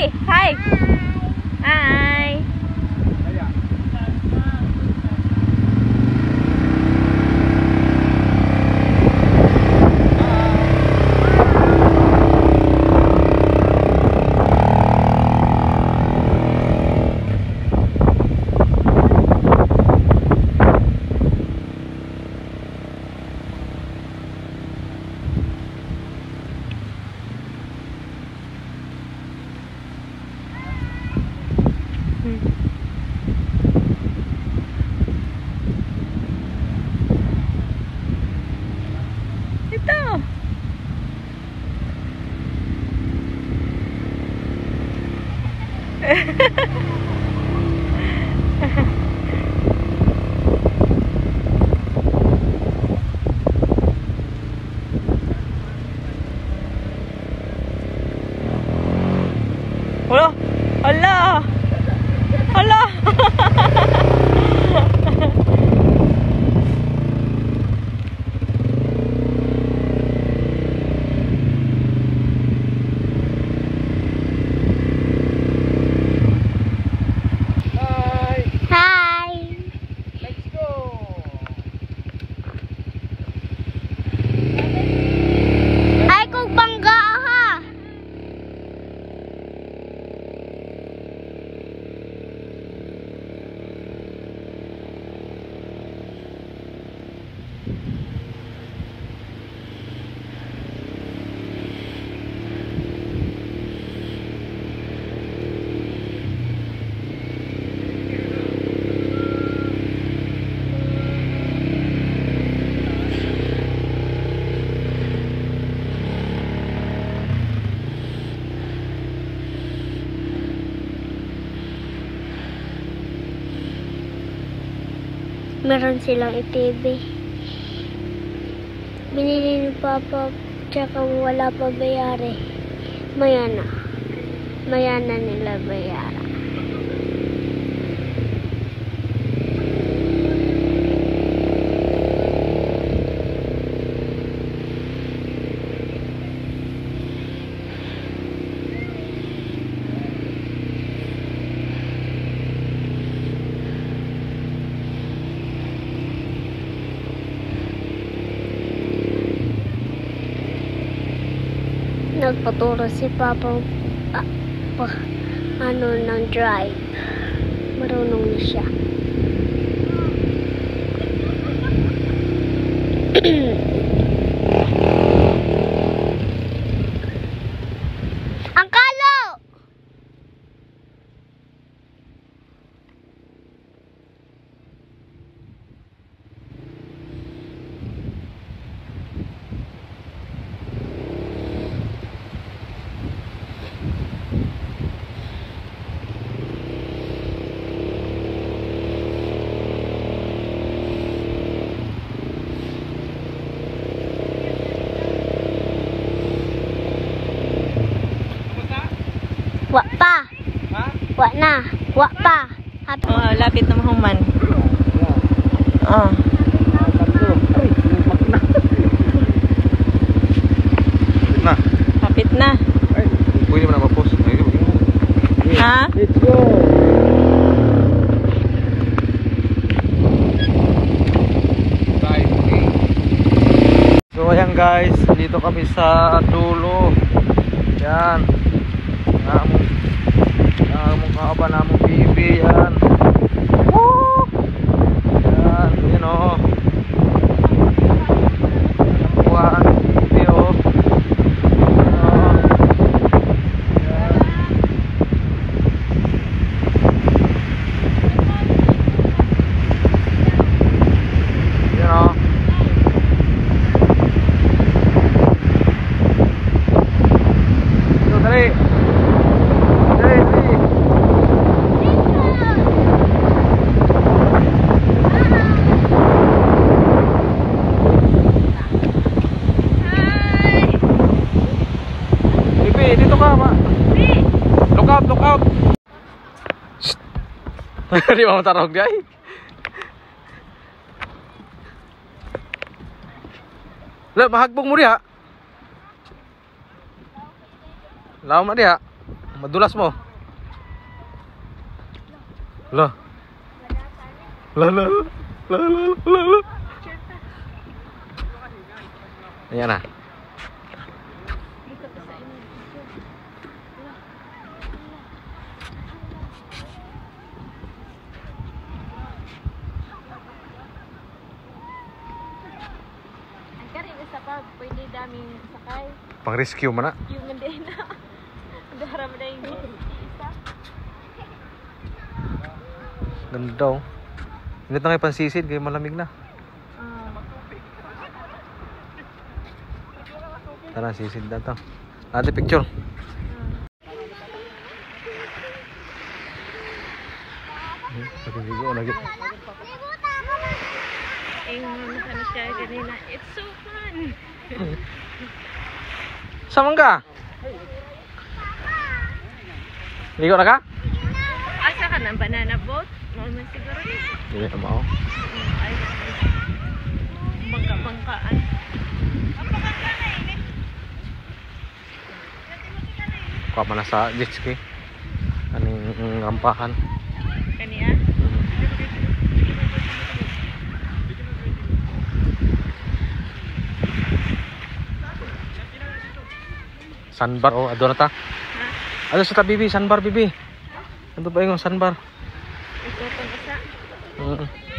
Bibi, hi. Hi. Ito. Wala. Hala. Hala. Meron silang Atv. Binili ni Papa, tsaka wala pa bayari. Maya na nila bayaran. Nagpaturo si Papa ng drive. Marunong na siya. Ang kalo! Wa pa. Ha? Wa na. Wa pa. Oh, lapit na mahuman. Oh. Na. Lapit na. Ay, pwede mo na ma-post. Ha? Let's go. So ayan guys, dito kami sa dulo. Yan. Namong kaaba namong bibi yan. Woo! Yan, yun o. Nakuhaan bibi o. Look out! Di ba matarog di ay? Lah, mahagbong mo diha. Laom na diha. Madulas mo. Lah. Lah. Ayan na. Pwede daming sakay. Pang rescue mana? Yung hindi na. Daram na yung isa. Ganda daw. Hindi na kayo pansisid, kayo malamig na. Tara, sisid na to. Ate, picture. Pag-video lagi. Ano siya kanina. It's so fun. Saan ka? Ligo na ka? Asa ka ng banana boat? Naman siguro yun. Hindi na mo. Ay, bangka-bangkaan. Kuha pa na sa jet ski. Aning rampahan. Kaniya? Sandbar, oh, ado na ta. Ha? Ado sa ta, bibi, sandbar, bibi. Ado ba yung sandbar? Ito pang isa?